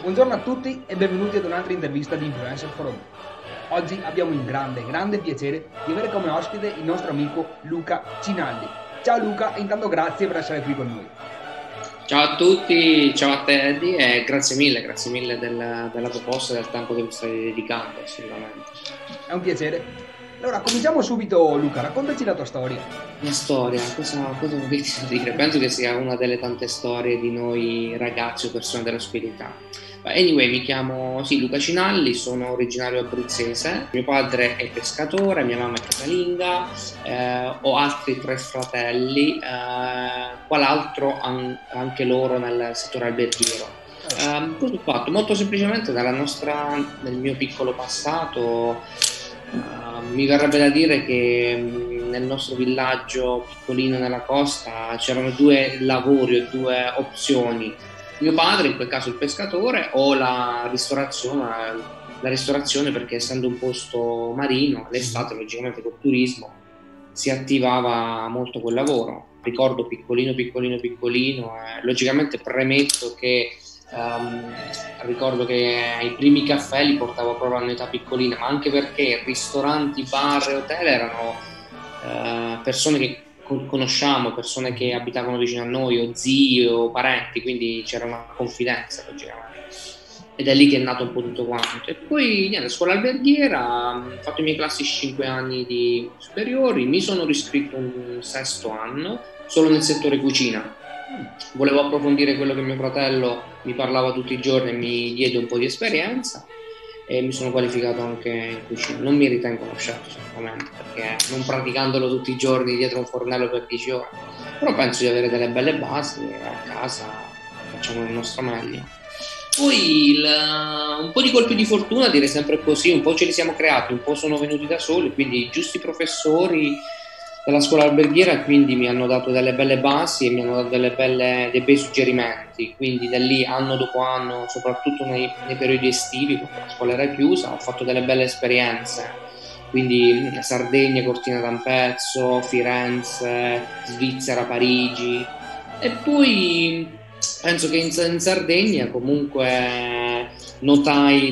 Buongiorno a tutti e benvenuti ad un'altra intervista di Influencer Forum. Oggi abbiamo il grande piacere di avere come ospite il nostro amico Luca Cinaldi. Ciao Luca, e intanto grazie per essere qui con noi. Ciao a tutti, ciao a te Eddie e grazie mille della proposta e del tempo che mi stai dedicando, assolutamente. È un piacere. Allora, cominciamo subito Luca, raccontaci la tua storia. La storia, cosa vorrei dire? Penso che sia una delle tante storie di noi ragazzi o persone dell'ospitalità. Anyway, mi chiamo Luca Cinalli, sono originario abruzzese, mio padre è pescatore, mia mamma è casalinga, ho altri 3 fratelli, qual'altro anche loro nel settore alberghiero. Cosa ho fatto? Molto semplicemente nel mio piccolo passato, mi verrebbe da dire che nel nostro villaggio piccolino nella costa c'erano 2 lavori o 2 opzioni. Mio padre, in quel caso il pescatore, o la ristorazione perché essendo un posto marino, l'estate logicamente col turismo si attivava molto quel lavoro. Ricordo piccolino, logicamente premetto che ricordo che i primi caffè li portavo proprio a un'età piccolina, ma anche perché ristoranti, bar e hotel erano persone che conosciamo, persone che abitavano vicino a noi, o zii o parenti, quindi c'era una confidenza logicamente. Ed è lì che è nato un po' tutto quanto. E poi niente, scuola alberghiera, ho fatto i miei classici 5 anni di superiori, mi sono riscritto un 6º anno solo nel settore cucina. Volevo approfondire quello che mio fratello mi parlava tutti i giorni e mi diede un po' di esperienza e mi sono qualificato anche in cucina. Non mi ritengo uno chef certamente, perché non praticandolo tutti i giorni dietro un fornello per 10 ore, però penso di avere delle belle basi e a casa facciamo il nostro meglio. Poi un po' di colpi di fortuna, direi sempre così, un po' ce li siamo creati, un po' sono venuti da soli, quindi i giusti professori della scuola alberghiera quindi mi hanno dato delle belle basi e mi hanno dato dei bei suggerimenti, quindi da lì anno dopo anno, soprattutto nei periodi estivi, quando la scuola era chiusa, ho fatto delle belle esperienze, quindi Sardegna, Cortina d'Ampezzo, Firenze, Svizzera, Parigi, e poi penso che in Sardegna comunque notai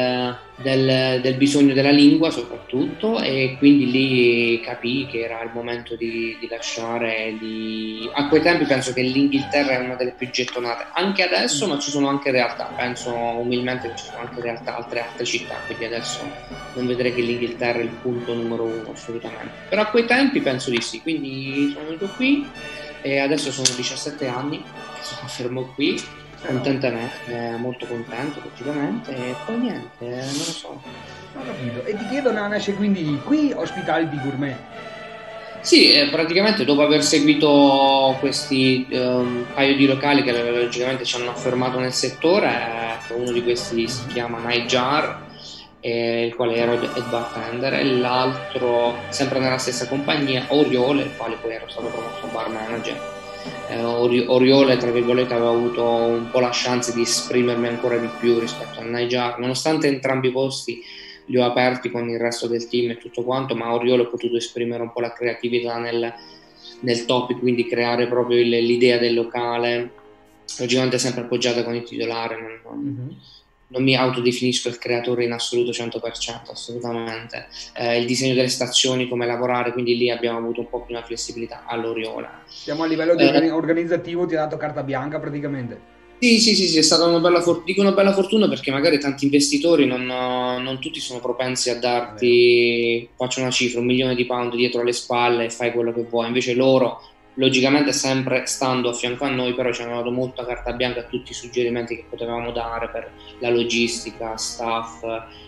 del bisogno della lingua soprattutto, e quindi lì capii che era il momento di lasciare. A quei tempi penso che l'Inghilterra è una delle più gettonate, anche adesso, ma ci sono anche realtà, penso umilmente che ci sono anche realtà, altre città, quindi adesso non vedrei che l'Inghilterra è il punto numero 1 assolutamente, però a quei tempi penso di sì, quindi sono venuto qui e adesso sono 17 anni, sono fermo qui, contentemente, molto contento logicamente, e poi niente, non lo so. Ho capito. E ti chiedo, nasce quindi qui Hospitality Gourmet? Sì, praticamente dopo aver seguito questi paio di locali che logicamente ci hanno affermato nel settore, uno di questi si chiama Nightjar, il quale ero head bartender, e l'altro, sempre nella stessa compagnia, Oriole, il quale poi ero stato promosso bar manager. Oriole, tra virgolette, aveva avuto un po' la chance di esprimermi ancora di più rispetto a Nightjar, nonostante entrambi i posti li ho aperti con il resto del team e tutto quanto, ma a Oriole ho potuto esprimere un po' la creatività nel topic, quindi creare proprio l'idea del locale, logicamente sempre appoggiata con il titolare. Non mi autodefinisco il creatore in assoluto 100%, assolutamente. Il disegno delle stazioni, come lavorare, quindi lì abbiamo avuto un po' più una flessibilità all'Oriola. Siamo a livello organizzativo, ti ha dato carta bianca praticamente. Sì, è stata una bella fortuna, perché magari tanti investitori non tutti sono propensi a darti, faccio una cifra, £1.000.000 dietro le spalle e fai quello che vuoi, invece loro, logicamente sempre stando a fianco a noi, però ci hanno dato molta carta bianca a tutti i suggerimenti che potevamo dare per la logistica, staff,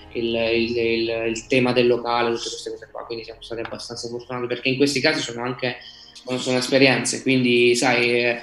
il tema del locale, tutte queste cose qua, quindi siamo stati abbastanza fortunati, perché in questi casi sono esperienze, quindi sai,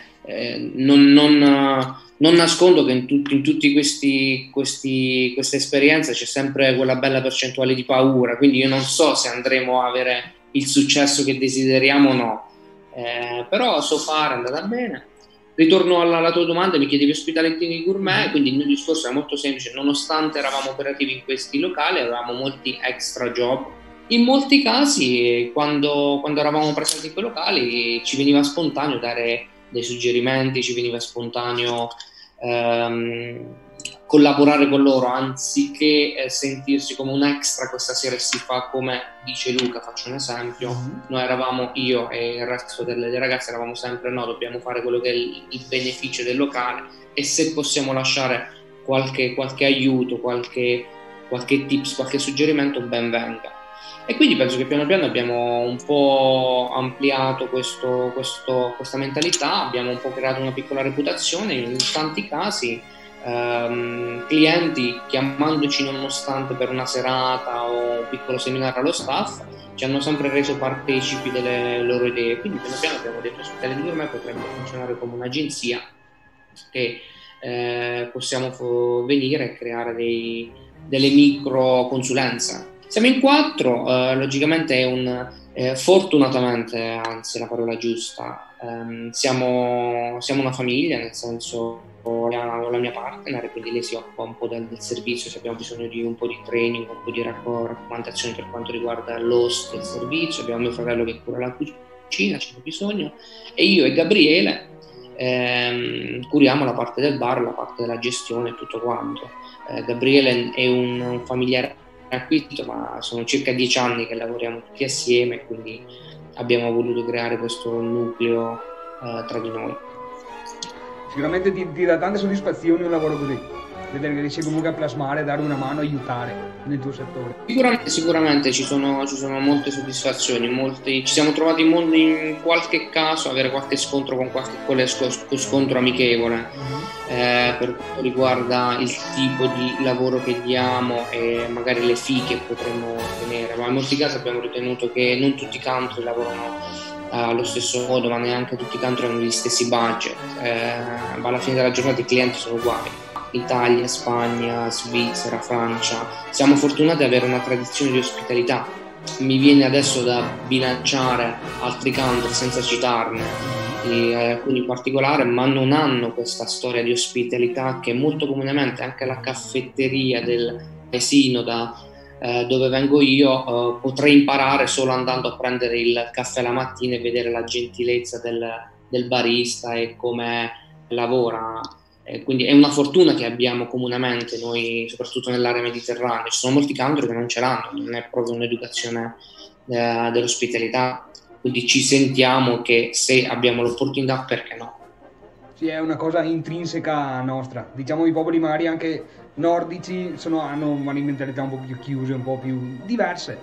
non nascondo che in tutti queste esperienze c'è sempre quella bella percentuale di paura, quindi io non so se andremo a avere il successo che desideriamo o no, però so fare, è andata bene. Ritorno alla tua domanda, mi chiedevi Hospitality Gourmet, quindi il mio discorso è molto semplice: nonostante eravamo operativi in questi locali, avevamo molti extra job. In molti casi, quando eravamo presenti in quei locali, ci veniva spontaneo dare dei suggerimenti, ci veniva spontaneo collaborare con loro anziché sentirsi come un extra. Questa sera si fa come dice Luca, faccio un esempio, noi eravamo, io e il resto delle ragazze eravamo sempre no, dobbiamo fare quello che è il beneficio del locale, e se possiamo lasciare qualche aiuto, qualche tips, qualche suggerimento, ben venga. E quindi penso che piano piano abbiamo un po' ampliato questa mentalità, abbiamo un po' creato una piccola reputazione, in tanti casi clienti chiamandoci nonostante per una serata o un piccolo seminario allo staff ci hanno sempre reso partecipi delle loro idee, quindi piano piano abbiamo detto Ospitale di Gourmet potremmo funzionare come un'agenzia che possiamo venire e creare delle micro consulenze. Siamo in 4, logicamente fortunatamente, anzi la parola giusta, siamo una famiglia, nel senso ho la mia partner, quindi lei si occupa un po' del servizio, se abbiamo bisogno di un po' di training, un po' di raccomandazioni per quanto riguarda l'host del servizio, abbiamo mio fratello che cura la cucina, c'è bisogno, e io e Gabriele curiamo la parte del bar, la parte della gestione e tutto quanto. Gabriele è un familiare acquisito, ma sono circa 10 anni che lavoriamo tutti assieme, quindi abbiamo voluto creare questo nucleo tra di noi. Sicuramente ti dà tante soddisfazioni un lavoro così, vedere che riesci comunque a plasmare, dare una mano, aiutare nel tuo settore. Sicuramente ci sono molte soddisfazioni, ci siamo trovati in qualche caso avere qualche scontro con qualche scontro amichevole per quanto riguarda il tipo di lavoro che diamo e magari le fee che potremmo ottenere, ma in molti casi abbiamo ritenuto che non tutti i country lavorano allo stesso modo, ma neanche tutti i country hanno gli stessi budget, ma alla fine della giornata i clienti sono uguali. Italia, Spagna, Svizzera, Francia, siamo fortunati ad avere una tradizione di ospitalità. Mi viene adesso da bilanciare altri country senza citarne, alcuni in particolare, ma non hanno questa storia di ospitalità che molto comunemente anche la caffetteria del paesino dove vengo io potrei imparare solo andando a prendere il caffè la mattina e vedere la gentilezza del barista e come lavora. Quindi è una fortuna che abbiamo comunemente noi, soprattutto nell'area mediterranea. Ci sono molti country che non ce l'hanno, non è proprio un'educazione dell'ospitalità, quindi ci sentiamo che se abbiamo l'opportunità, perché no? Sì, è una cosa intrinseca nostra. Diciamo i popoli magari anche nordici hanno una mentalità un po' più chiuse, un po' più diverse.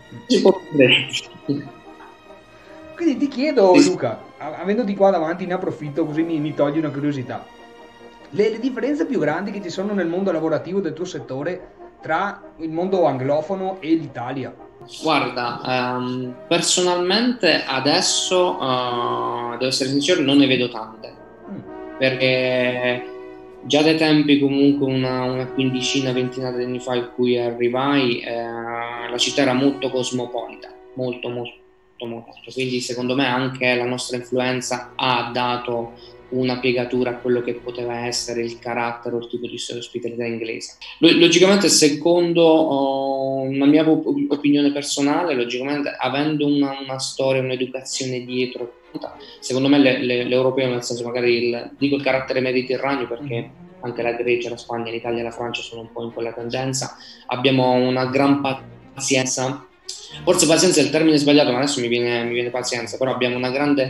Quindi ti chiedo, Luca, avendoti qua davanti, ne approfitto così mi togli una curiosità. Le differenze più grandi che ci sono nel mondo lavorativo del tuo settore tra il mondo anglofono e l'Italia? Guarda, personalmente adesso, devo essere sincero, non ne vedo tante, perché già dai tempi comunque una quindicina, ventina di anni fa in cui arrivai, la città era molto cosmopolita, molto, quindi secondo me anche la nostra influenza ha dato una piegatura a quello che poteva essere il carattere o il tipo di ospitalità inglese. Logicamente, secondo una mia opinione personale, logicamente avendo una storia, un'educazione dietro, secondo me l'europeo, nel senso magari dico il carattere mediterraneo perché anche la Grecia, la Spagna, l'Italia e la Francia sono un po' in quella tendenza, abbiamo una gran pazienza. Forse pazienza è il termine sbagliato, ma adesso mi viene pazienza, però abbiamo una grande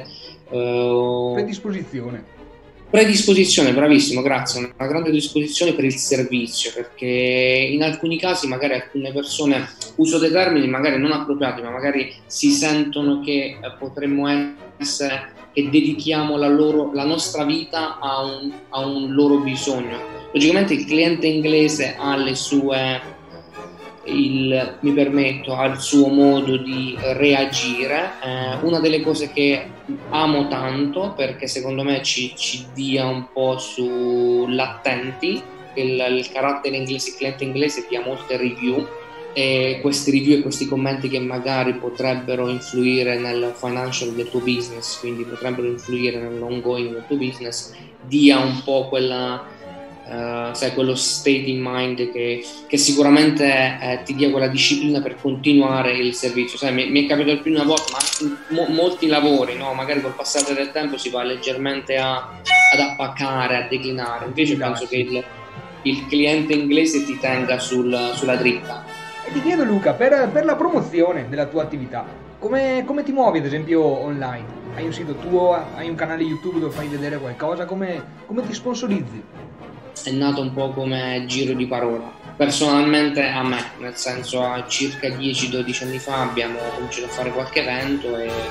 predisposizione, bravissimo, grazie, una grande disposizione per il servizio, perché in alcuni casi magari alcune persone, uso dei termini magari non appropriati, ma magari si sentono che potremmo essere, che dedichiamo la nostra vita a un loro bisogno. Logicamente il cliente inglese ha le sue mi permetto, al suo modo di reagire. Una delle cose che amo tanto, perché secondo me ci dia un po' sull'attenti, il carattere inglese, il cliente inglese dia molte review, e questi review e questi commenti che magari potrebbero influire nel financial del tuo business, quindi potrebbero influire nell'ongoing del tuo business, dia un po' quello state in mind che sicuramente ti dia quella disciplina per continuare il servizio. Sai, mi è capitato più di una volta, ma molti lavori, no? Magari col passare del tempo si va leggermente ad appacare, a declinare. Invece penso che il cliente inglese ti tenga sulla dritta. E ti chiedo Luca, per la promozione della tua attività, come ti muovi ad esempio online? Hai un sito tuo, hai un canale YouTube dove fai vedere qualcosa, come ti sponsorizzi? È nato un po' come giro di parola. Personalmente a me, nel senso a circa 10-12 anni fa abbiamo cominciato a fare qualche evento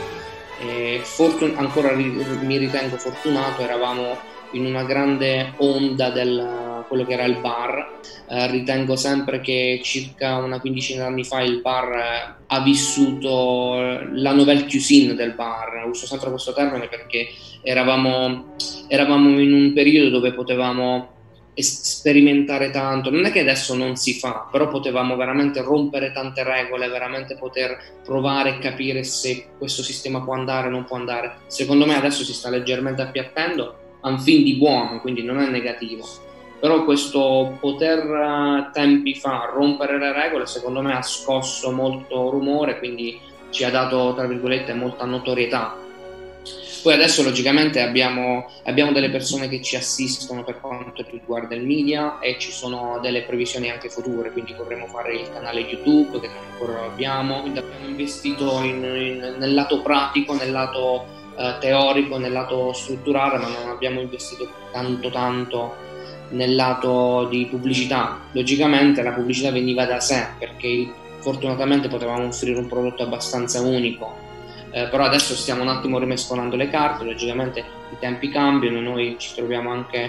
e ancora mi ritengo fortunato, eravamo in una grande onda del quello che era il bar. Ritengo sempre che circa una quindicina di anni fa il bar ha vissuto la nouvelle cuisine del bar. Uso sempre questo termine perché eravamo in un periodo dove potevamo sperimentare tanto. Non è che adesso non si fa, però potevamo veramente rompere tante regole, veramente poter provare e capire se questo sistema può andare o non può andare. Secondo me adesso si sta leggermente appiattendo a un fin di buono, quindi non è negativo, però questo poter tempi fa rompere le regole secondo me ha scosso molto rumore, quindi ci ha dato tra virgolette molta notorietà. Poi adesso logicamente abbiamo delle persone che ci assistono per quanto riguarda il media e ci sono delle previsioni anche future, quindi vorremmo fare il canale YouTube che ancora abbiamo investito nel lato pratico, nel lato teorico, nel lato strutturale, ma non abbiamo investito tanto nel lato di pubblicità. Logicamente la pubblicità veniva da sé perché fortunatamente potevamo offrire un prodotto abbastanza unico. Però adesso stiamo un attimo rimescolando le carte, logicamente i tempi cambiano, noi ci troviamo anche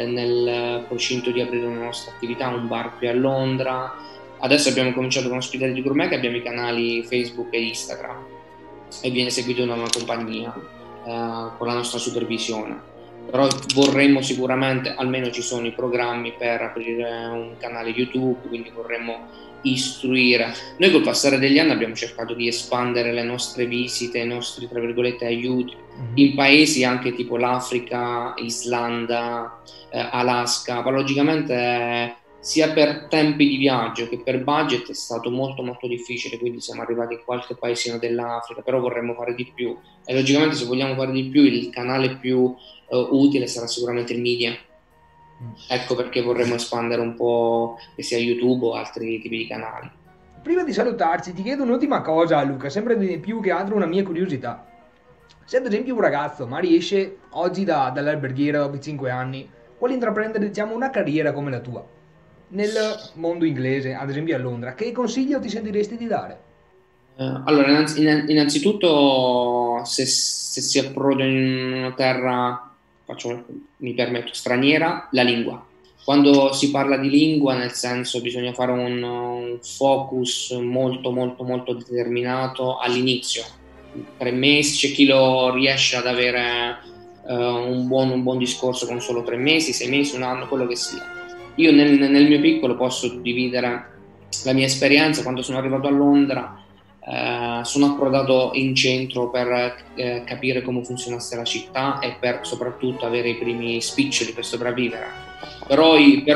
nel procinto di aprire una nostra attività, un bar qui a Londra. Adesso abbiamo cominciato con Ospitali di Gourmet, che abbiamo i canali Facebook e Instagram e viene seguito da una compagnia con la nostra supervisione. Però vorremmo sicuramente, almeno ci sono i programmi per aprire un canale YouTube, quindi vorremmo istruire. Noi col passare degli anni abbiamo cercato di espandere le nostre visite, i nostri tra virgolette aiuti in paesi anche tipo l'Africa, Islanda, Alaska, ma logicamente sia per tempi di viaggio che per budget è stato molto difficile, quindi siamo arrivati in qualche paesino dell'Africa, però vorremmo fare di più e logicamente se vogliamo fare di più il canale più utile sarà sicuramente il media. Ecco perché vorremmo espandere un po', che sia YouTube o altri tipi di canali. Prima di salutarci ti chiedo un'ultima cosa Luca, sempre di più che altro una mia curiosità. Se ad esempio un ragazzo magari esce oggi dall'alberghiera dopo 5 anni, vuole intraprendere diciamo una carriera come la tua, nel mondo inglese, ad esempio a Londra, che consiglio ti sentiresti di dare? Allora, innanzitutto se si approda in una terra, mi permetto, straniera, la lingua. Quando si parla di lingua, nel senso, bisogna fare un focus molto determinato all'inizio. 3 mesi, c'è chi lo riesce ad avere un buon discorso con solo 3 mesi, 6 mesi, un anno, quello che sia. Io nel mio piccolo posso dividere la mia esperienza. Quando sono arrivato a Londra sono approdato in centro per capire come funzionasse la città e per soprattutto avere i primi spiccioli per sopravvivere. Però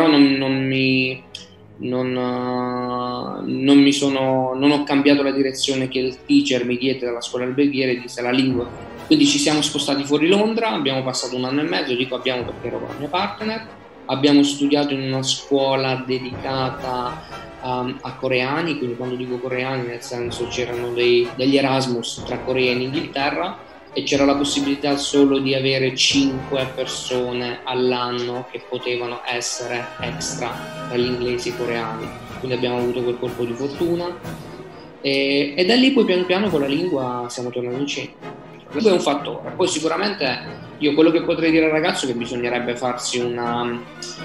non ho cambiato la direzione che il teacher mi diede dalla scuola alberghiera e disse la lingua. Quindi ci siamo spostati fuori Londra, abbiamo passato 1 anno e mezzo, dico abbiamo perché ero con la mia partner, abbiamo studiato in una scuola dedicata a coreani, quindi quando dico coreani nel senso c'erano degli Erasmus tra Corea e Inghilterra e c'era la possibilità solo di avere 5 persone all'anno che potevano essere extra tra gli inglesi e i coreani, quindi abbiamo avuto quel colpo di fortuna e da lì poi piano piano con la lingua siamo tornati in centro. Questo è un fattore. Poi sicuramente io quello che potrei dire al ragazzo è che bisognerebbe farsi una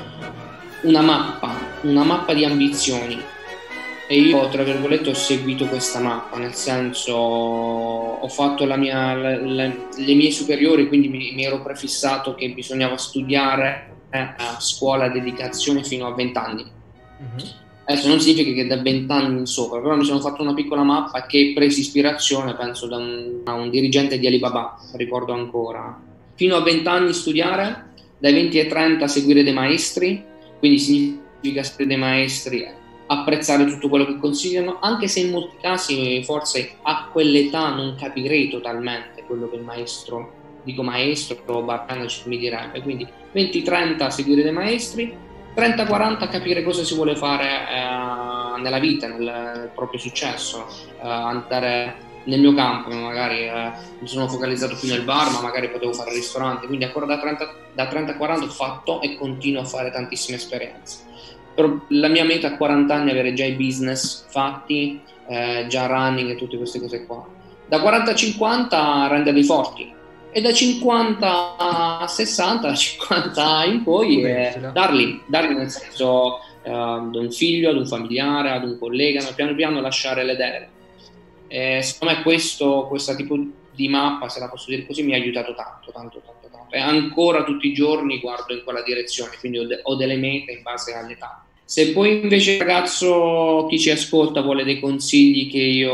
mappa di ambizioni e io tra virgolette ho seguito questa mappa, nel senso ho fatto le mie superiori, quindi mi ero prefissato che bisognava studiare a scuola dedicazione fino a 20 anni. Adesso non significa che da 20 anni in sopra, però mi sono fatto una piccola mappa che presi ispirazione, penso, da un dirigente di Alibaba, ricordo ancora. Fino a 20 anni studiare, dai 20 ai 30 seguire dei maestri, quindi significa seguire dei maestri, apprezzare tutto quello che consigliano, anche se in molti casi forse a quell'età non capirei totalmente quello che il maestro, dico maestro, bartender mi direbbe. Quindi 20-30 seguire dei maestri, 30-40 capire cosa si vuole fare nella vita, nel proprio successo, andare nel mio campo, magari mi sono focalizzato più nel bar, ma magari potevo fare il ristorante, quindi ancora da 30-40 ho fatto e continuo a fare tantissime esperienze. Però la mia meta a 40 anni è avere già i business fatti, già running e tutte queste cose qua. Da 40-50 renderli forti, e da 50 a 60, da 50 in poi darli nel senso ad un figlio, ad un familiare, ad un collega, piano piano lasciare le deleghe. Secondo me questo tipo di mappa, se la posso dire così, mi ha aiutato tanto, e ancora tutti i giorni guardo in quella direzione, quindi ho delle mete in base all'età. Se poi invece il ragazzo, chi ci ascolta, vuole dei consigli che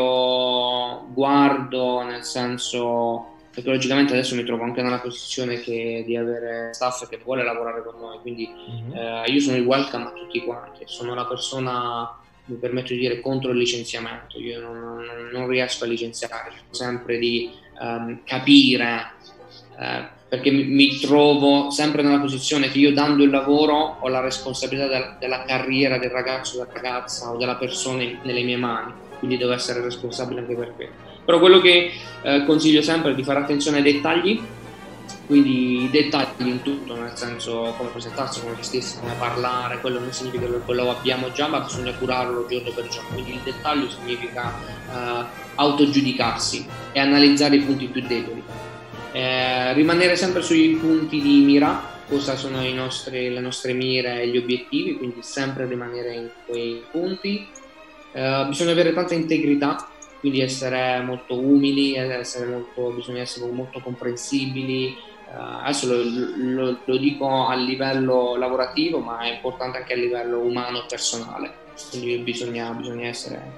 io guardo, nel senso, perché logicamente adesso mi trovo anche nella posizione di avere staff che vuole lavorare con noi, quindi io sono il welcome a tutti quanti, sono la persona, mi permetto di dire, contro il licenziamento. Io non riesco a licenziare, cerco sempre di capire, perché mi trovo sempre nella posizione che io, dando il lavoro, ho la responsabilità della carriera del ragazzo, della ragazza o della persona nelle mie mani, quindi devo essere responsabile anche per quello. Però quello che consiglio sempre è di fare attenzione ai dettagli, quindi i dettagli in tutto, nel senso come presentarsi, come vestirsi, come parlare. Quello non significa che quello abbiamo già, ma bisogna curarlo giorno per giorno. Quindi il dettaglio significa autogiudicarsi e analizzare i punti più deboli, rimanere sempre sui punti di mira, cosa sono le nostre mire e gli obiettivi, quindi sempre rimanere in quei punti. Bisogna avere tanta integrità, quindi essere molto umili, bisogna essere molto comprensibili. Adesso lo dico a livello lavorativo, ma è importante anche a livello umano e personale, quindi bisogna essere,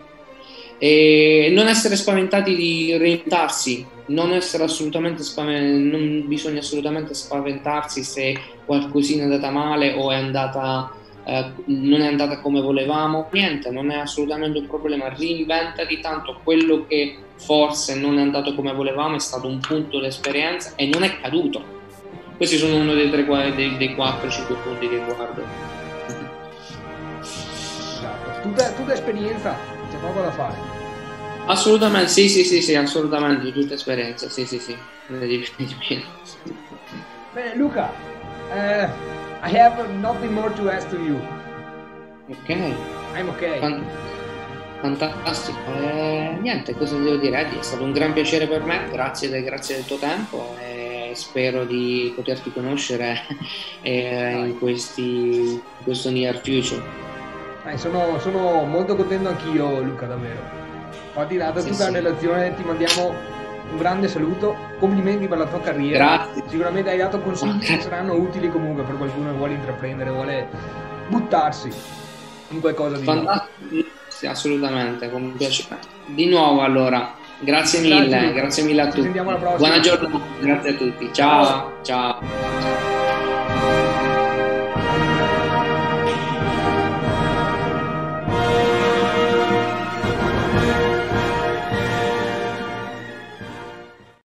e non essere spaventati di reinventarsi, non bisogna assolutamente spaventarsi se qualcosina è andata male o non è andata come volevamo. Niente, non è assolutamente un problema, reinventati, tanto quello che forse non è andato come volevamo è stato un punto di-esperienza e non è caduto. Questi sono uno dei 4-5 punti che guardo. Esatto. Tutta esperienza, c'è poco da fare. Assolutamente, sì, assolutamente, tutta esperienza, sì. Bene, Luca, I have nothing more to ask to you. Ok. I'm okay. Fantastico. Niente, cosa devo dire? È stato un gran piacere per me, grazie del tuo tempo, e spero di poterti conoscere in questo near future. Sono molto contento anch'io, Luca, davvero. Infatti, data tutta la relazione, ti mandiamo un grande saluto, complimenti per la tua carriera. Grazie. Sicuramente hai dato consigli che saranno utili comunque per qualcuno che vuole intraprendere, vuole buttarsi in qualcosa di nuovo. Sì, assolutamente, con piacere. Di nuovo allora, grazie mille a tutti. Ci sentiamo alla prossima. Buona giornata, grazie a tutti. Ciao.